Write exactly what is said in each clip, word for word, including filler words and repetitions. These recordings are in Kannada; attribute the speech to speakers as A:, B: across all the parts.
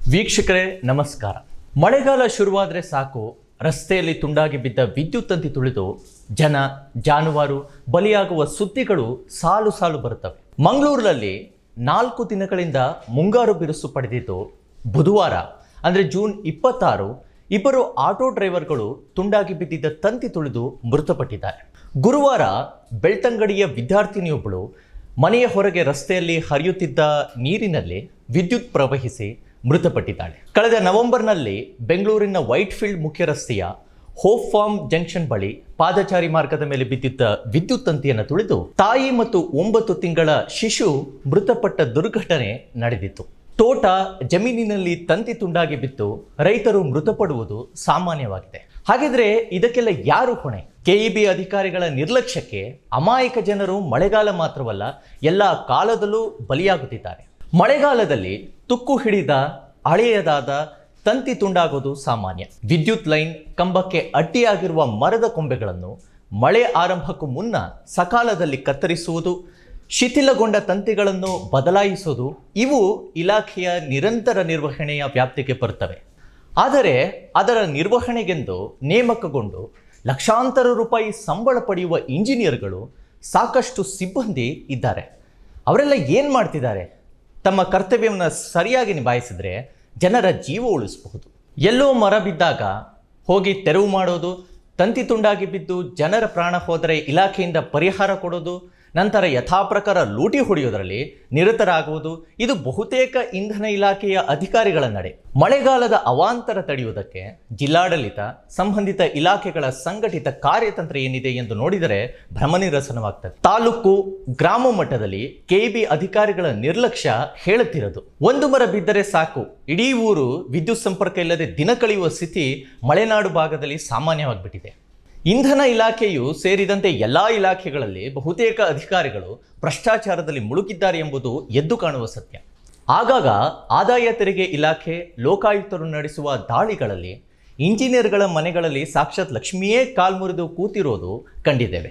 A: ವೀಕ್ಷಕರೇ ನಮಸ್ಕಾರ. ಮಳೆಗಾಲ ಶುರುವಾದರೆ ಸಾಕು, ರಸ್ತೆಯಲ್ಲಿ ತುಂಡಾಗಿ ಬಿದ್ದ ವಿದ್ಯುತ್ ತಂತಿ ತುಳಿದು ಜನ ಜಾನುವಾರು ಬಲಿಯಾಗುವ ಸುದ್ದಿಗಳು ಸಾಲು ಸಾಲು ಬರುತ್ತವೆ. ಮಂಗಳೂರಿನಲ್ಲಿ ನಾಲ್ಕು ದಿನಗಳಿಂದ ಮುಂಗಾರು ಬಿರುಸು ಪಡೆದಿದ್ದು, ಬುಧವಾರ ಅಂದರೆ ಜೂನ್ ಇಪ್ಪತ್ತಾರು ಇಬ್ಬರು ಆಟೋ ಡ್ರೈವರ್ಗಳು ತುಂಡಾಗಿ ಬಿದ್ದಿದ್ದ ತಂತಿ ತುಳಿದು ಮೃತಪಟ್ಟಿದ್ದಾರೆ. ಗುರುವಾರ ಬೆಳ್ತಂಗಡಿಯ ವಿದ್ಯಾರ್ಥಿನಿಯೊಬ್ಬಳು ಮನೆಯ ಹೊರಗೆ ರಸ್ತೆಯಲ್ಲಿ ಹರಿಯುತ್ತಿದ್ದ ನೀರಿನಲ್ಲಿ ವಿದ್ಯುತ್ ಪ್ರವಹಿಸಿ ಮೃತಪಟ್ಟಿದ್ದಾಳೆ. ಕಳೆದ ನವೆಂಬರ್ನಲ್ಲಿ ಬೆಂಗಳೂರಿನ ವೈಟ್ಫೀಲ್ಡ್ ಮುಖ್ಯ ರಸ್ತೆಯ ಹೋಪ್ ಫಾರ್ಮ್ ಜಂಕ್ಷನ್ ಬಳಿ ಪಾದಚಾರಿ ಮಾರ್ಗದ ಮೇಲೆ ಬಿದ್ದಿದ್ದ ವಿದ್ಯುತ್ ತಂತಿಯನ್ನು ತುಳಿದು ತಾಯಿ ಮತ್ತು ಒಂಬತ್ತು ತಿಂಗಳ ಶಿಶು ಮೃತಪಟ್ಟ ದುರ್ಘಟನೆ ನಡೆದಿತ್ತು. ತೋಟ ಜಮೀನಿನಲ್ಲಿ ತಂತಿ ತುಂಡಾಗಿ ಬಿದ್ದು ರೈತರು ಮೃತಪಡುವುದು ಸಾಮಾನ್ಯವಾಗಿದೆ. ಹಾಗಿದ್ರೆ ಇದಕ್ಕೆಲ್ಲ ಯಾರು ಹೊಣೆ? ಕೆಇಬಿ ಅಧಿಕಾರಿಗಳ ನಿರ್ಲಕ್ಷ್ಯಕ್ಕೆ ಅಮಾಯಕ ಜನರು ಮಳೆಗಾಲ ಮಾತ್ರವಲ್ಲ, ಎಲ್ಲ ಕಾಲದಲ್ಲೂ ಬಲಿಯಾಗುತ್ತಿದ್ದಾರೆ. ಮಳೆಗಾಲದಲ್ಲಿ ತುಕ್ಕು ಹಿಡಿದ ಹಳೆಯದಾದ ತಂತಿ ತುಂಡಾಗೋದು ಸಾಮಾನ್ಯ. ವಿದ್ಯುತ್ ಲೈನ್ ಕಂಬಕ್ಕೆ ಅಡ್ಡಿಯಾಗಿರುವ ಮರದ ಕೊಂಬೆಗಳನ್ನು ಮಳೆ ಆರಂಭಕ್ಕೂ ಮುನ್ನ ಸಕಾಲದಲ್ಲಿ ಕತ್ತರಿಸುವುದು, ಶಿಥಿಲಗೊಂಡ ತಂತಿಗಳನ್ನು ಬದಲಾಯಿಸುವುದು ಇವು ಇಲಾಖೆಯ ನಿರಂತರ ನಿರ್ವಹಣೆಯ ವ್ಯಾಪ್ತಿಗೆ ಬರುತ್ತವೆ. ಆದರೆ ಅದರ ನಿರ್ವಹಣೆಗೆಂದು ನೇಮಕಗೊಂಡು ಲಕ್ಷಾಂತರ ರೂಪಾಯಿ ಸಂಬಳ ಪಡೆಯುವ ಇಂಜಿನಿಯರ್ಗಳು ಸಾಕಷ್ಟು ಸಿಬ್ಬಂದಿ ಇದ್ದಾರೆ. ಅವರೆಲ್ಲ ಏನು ಮಾಡ್ತಿದ್ದಾರೆ? ತಮ್ಮ ಕರ್ತವ್ಯವನ್ನು ಸರಿಯಾಗಿ ನಿಭಾಯಿಸಿದರೆ ಜನರ ಜೀವ ಉಳಿಸಬಹುದು. ಎಲ್ಲೋ ಮರ ಬಿದ್ದಾಗ ಹೋಗಿ ತೆರವು ಮಾಡೋದು, ತಂತಿ ತುಂಡಾಗಿ ಬಿದ್ದು ಜನರ ಪ್ರಾಣ ಹೋದರೆ ಇಲಾಖೆಯಿಂದ ಪರಿಹಾರ ಕೊಡೋದು, ನಂತರ ಯಥಾಪ್ರಕಾರ ಲೂಟಿ ಹೊಡೆಯೋದರಲ್ಲಿ ನಿರತರಾಗುವುದು ಇದು ಬಹುತೇಕ ಇಂಧನ ಇಲಾಖೆಯ ಅಧಿಕಾರಿಗಳ ನಡೆ. ಮಳೆಗಾಲದ ಅವಾಂತರ ತಡೆಯುವುದಕ್ಕೆ ಜಿಲ್ಲಾಡಳಿತ, ಸಂಬಂಧಿತ ಇಲಾಖೆಗಳ ಸಂಘಟಿತ ಕಾರ್ಯತಂತ್ರ ಏನಿದೆ ಎಂದು ನೋಡಿದರೆ ಭ್ರಮನಿರಸನವಾಗ್ತದೆ. ತಾಲೂಕು, ಗ್ರಾಮ ಮಟ್ಟದಲ್ಲಿ ಕೆಇಬಿ ಅಧಿಕಾರಿಗಳ ನಿರ್ಲಕ್ಷ್ಯ ಹೇಳುತ್ತಿರೋದು. ಒಂದು ಮರ ಬಿದ್ದರೆ ಸಾಕು, ಇಡೀ ಊರು ವಿದ್ಯುತ್ ಸಂಪರ್ಕ ಇಲ್ಲದೆ ದಿನ ಕಳೆಯುವ ಸ್ಥಿತಿ ಮಲೆನಾಡು ಭಾಗದಲ್ಲಿ ಸಾಮಾನ್ಯವಾಗಿಬಿಟ್ಟಿದೆ. ಇಂಧನ ಇಲಾಖೆಯು ಸೇರಿದಂತೆ ಎಲ್ಲ ಇಲಾಖೆಗಳಲ್ಲಿ ಬಹುತೇಕ ಅಧಿಕಾರಿಗಳು ಭ್ರಷ್ಟಾಚಾರದಲ್ಲಿ ಮುಳುಗಿದ್ದಾರೆ ಎಂಬುದು ಎದ್ದು ಕಾಣುವ ಸತ್ಯ. ಆಗಾಗ ಆದಾಯ ತೆರಿಗೆ ಇಲಾಖೆ, ಲೋಕಾಯುಕ್ತರು ನಡೆಸುವ ದಾಳಿಗಳಲ್ಲಿ ಇಂಜಿನಿಯರ್ಗಳ ಮನೆಗಳಲ್ಲಿ ಸಾಕ್ಷಾತ್ ಲಕ್ಷ್ಮಿಯೇ ಕಾಲ್ಮುರಿದು ಕೂತಿರೋದು ಕಂಡಿದ್ದೇವೆ.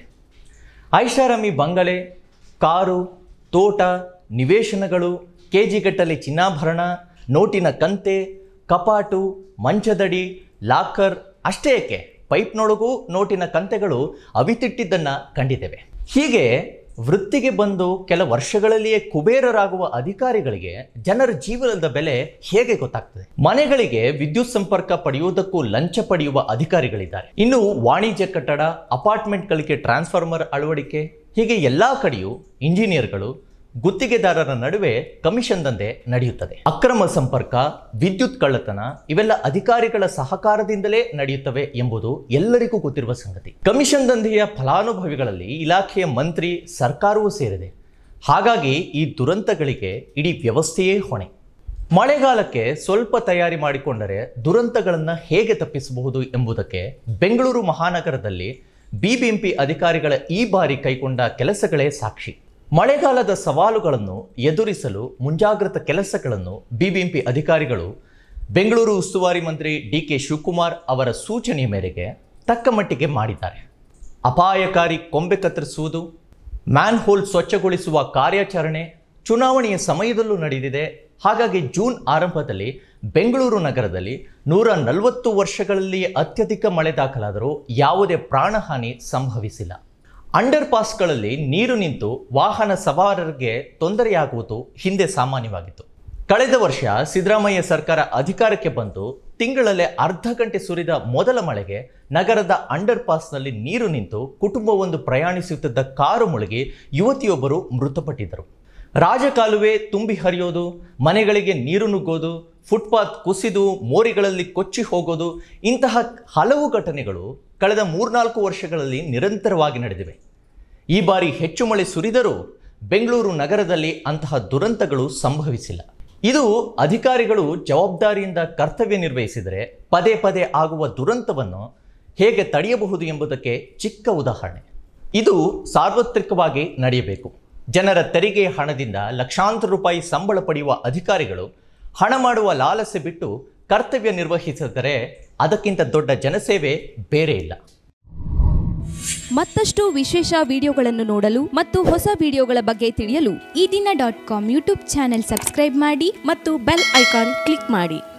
A: ಐಷಾರಾಮಿ ಬಂಗಲೆ, ಕಾರು, ತೋಟ, ನಿವೇಶನಗಳು, ಕೆಜಿಗಟ್ಟಲೆ ಚಿನ್ನಾಭರಣ, ನೋಟಿನ ಕಂತೆ, ಕಪಾಟು, ಮಂಚದಡಿ, ಲಾಕರ್, ಅಷ್ಟೇ ಏಕೆ ಪೈಪ್ನೊಳಗೂ ನೋಟಿನ ಕಂತೆಗಳು ಅವಿತಿಟ್ಟಿದ್ದನ್ನು ಕಂಡಿದ್ದೇವೆ. ಹೀಗೆ ವೃತ್ತಿಗೆ ಬಂದು ಕೆಲ ವರ್ಷಗಳಲ್ಲಿಯೇ ಕುಬೇರರಾಗುವ ಅಧಿಕಾರಿಗಳಿಗೆ ಜನರ ಜೀವನದ ಬೆಲೆ ಹೇಗೆ ಗೊತ್ತಾಗ್ತದೆ? ಮನೆಗಳಿಗೆ ವಿದ್ಯುತ್ ಸಂಪರ್ಕ ಪಡೆಯುವುದಕ್ಕೂ ಲಂಚ ಪಡೆಯುವ ಅಧಿಕಾರಿಗಳಿದ್ದಾರೆ. ಇನ್ನು ವಾಣಿಜ್ಯ ಕಟ್ಟಡ, ಅಪಾರ್ಟ್ಮೆಂಟ್ಗಳಿಗೆ ಟ್ರಾನ್ಸ್ಫಾರ್ಮರ್ ಅಳವಡಿಕೆ, ಹೀಗೆ ಎಲ್ಲ ಕಡೆಯೂ ಇಂಜಿನಿಯರ್ಗಳು, ಗುತ್ತಿಗೆದಾರರ ನಡುವೆ ಕಮಿಷನ್ ದಂಧೆ ನಡೆಯುತ್ತದೆ. ಅಕ್ರಮ ಸಂಪರ್ಕ, ವಿದ್ಯುತ್ ಕಳ್ಳತನ ಇವೆಲ್ಲ ಅಧಿಕಾರಿಗಳ ಸಹಕಾರದಿಂದಲೇ ನಡೆಯುತ್ತವೆ ಎಂಬುದು ಎಲ್ಲರಿಗೂ ಗೊತ್ತಿರುವ ಸಂಗತಿ. ಕಮಿಷನ್ ದಂಧೆಯ ಫಲಾನುಭವಿಗಳಲ್ಲಿ ಇಲಾಖೆಯ ಮಂತ್ರಿ, ಸರ್ಕಾರವೂ ಸೇರಿದೆ. ಹಾಗಾಗಿ ಈ ದುರಂತಗಳಿಗೆ ಇಡೀ ವ್ಯವಸ್ಥೆಯೇ ಹೊಣೆ. ಮಳೆಗಾಲಕ್ಕೆ ಸ್ವಲ್ಪ ತಯಾರಿ ಮಾಡಿಕೊಂಡರೆ ದುರಂತಗಳನ್ನು ಹೇಗೆ ತಪ್ಪಿಸಬಹುದು ಎಂಬುದಕ್ಕೆ ಬೆಂಗಳೂರು ಮಹಾನಗರದಲ್ಲಿ ಬಿಬಿಎಂಪಿ ಅಧಿಕಾರಿಗಳ ಈ ಬಾರಿ ಕೈಗೊಂಡ ಕೆಲಸಗಳೇ ಸಾಕ್ಷಿ. ಮಳೆಗಾಲದ ಸವಾಲುಗಳನ್ನು ಎದುರಿಸಲು ಮುಂಜಾಗ್ರತಾ ಕೆಲಸಗಳನ್ನು ಬಿಬಿಎಂಪಿ ಅಧಿಕಾರಿಗಳು ಬೆಂಗಳೂರು ಉಸ್ತುವಾರಿ ಮಂತ್ರಿ ಡಿ ಕೆ ಶಿವಕುಮಾರ್ ಅವರ ಸೂಚನೆಯ ಮೇರೆಗೆ ತಕ್ಕ ಮಟ್ಟಿಗೆ ಮಾಡಿದ್ದಾರೆ. ಅಪಾಯಕಾರಿ ಕೊಂಬೆ ಕತ್ತರಿಸುವುದು, ಮ್ಯಾನ್ ಹೋಲ್ ಸ್ವಚ್ಛಗೊಳಿಸುವ ಕಾರ್ಯಾಚರಣೆ ಚುನಾವಣೆಯ ಸಮಯದಲ್ಲೂ ನಡೆದಿದೆ. ಹಾಗಾಗಿ ಜೂನ್ ಆರಂಭದಲ್ಲಿ ಬೆಂಗಳೂರು ನಗರದಲ್ಲಿ ನೂರ ನಲವತ್ತು ವರ್ಷಗಳಲ್ಲಿ ಅತ್ಯಧಿಕ ಮಳೆ ದಾಖಲಾದರೂ ಯಾವುದೇ ಪ್ರಾಣಹಾನಿ ಸಂಭವಿಸಿಲ್ಲ. ಅಂಡರ್ ಪಾಸ್ಗಳಲ್ಲಿ ನೀರು ನಿಂತು ವಾಹನ ಸವಾರರಿಗೆ ತೊಂದರೆಯಾಗುವುದು ಹಿಂದೆ ಸಾಮಾನ್ಯವಾಗಿತ್ತು. ಕಳೆದ ವರ್ಷ ಸಿದ್ದರಾಮಯ್ಯ ಸರ್ಕಾರ ಅಧಿಕಾರಕ್ಕೆ ಬಂದು ತಿಂಗಳಲ್ಲೇ ಅರ್ಧ ಗಂಟೆ ಸುರಿದ ಮೊದಲ ಮಳೆಗೆ ನಗರದ ಅಂಡರ್ ಪಾಸ್ನಲ್ಲಿ ನೀರು ನಿಂತು ಕುಟುಂಬವೊಂದು ಪ್ರಯಾಣಿಸುತ್ತಿದ್ದ ಕಾರು ಮುಳುಗಿ ಯುವತಿಯೊಬ್ಬರು ಮೃತಪಟ್ಟಿದ್ದರು. ರಾಜಕಾಲುವೆ ತುಂಬಿ ಹರಿಯೋದು, ಮನೆಗಳಿಗೆ ನೀರು ನುಗ್ಗೋದು, ಫುಟ್ಪಾತ್ ಕುಸಿದು ಮೋರಿಗಳಲ್ಲಿ ಕೊಚ್ಚಿ ಹೋಗೋದು, ಇಂತಹ ಹಲವು ಘಟನೆಗಳು ಕಳೆದ ಮೂರ್ನಾಲ್ಕು ವರ್ಷಗಳಲ್ಲಿ ನಿರಂತರವಾಗಿ ನಡೆದಿವೆ. ಈ ಬಾರಿ ಹೆಚ್ಚು ಮಳೆ ಸುರಿದರೂ ಬೆಂಗಳೂರು ನಗರದಲ್ಲಿ ಅಂತಹ ದುರಂತಗಳು ಸಂಭವಿಸಿಲ್ಲ. ಇದು ಅಧಿಕಾರಿಗಳು ಜವಾಬ್ದಾರಿಯಿಂದ ಕರ್ತವ್ಯ ನಿರ್ವಹಿಸಿದರೆ ಪದೇ ಪದೇ ಆಗುವ ದುರಂತವನ್ನು ಹೇಗೆ ತಡೆಯಬಹುದು ಎಂಬುದಕ್ಕೆ ಚಿಕ್ಕ ಉದಾಹರಣೆ. ಇದು ಸಾರ್ವತ್ರಿಕವಾಗಿ ನಡೆಯಬೇಕು. ಜನರ ತೆರಿಗೆ ಹಣದಿಂದ ಲಕ್ಷಾಂತರ ರೂಪಾಯಿ ಸಂಬಳ ಪಡೆಯುವ ಅಧಿಕಾರಿಗಳು ಹಣ ಮಾಡುವ ಲಾಲಸೆ ಬಿಟ್ಟು ಕರ್ತವ್ಯ ನಿರ್ವಹಿಸಿದರೆ ಅದಕ್ಕಿಂತ ದೊಡ್ಡ ಜನಸೇವೆ ಬೇರೆ ಇಲ್ಲ.
B: ಮತ್ತಷ್ಟು ವಿಶೇಷ ವಿಡಿಯೋಗಳನ್ನು ನೋಡಲು ಮತ್ತು ಹೊಸ ವಿಡಿಯೋಗಳ ಬಗ್ಗೆ ತಿಳಿಯಲು
C: Ee Dina dot com YouTube channel subscribe ಮಾಡಿ
B: ಮತ್ತು ಬೆಲ್ ಐಕಾನ್ ಕ್ಲಿಕ್ ಮಾಡಿ.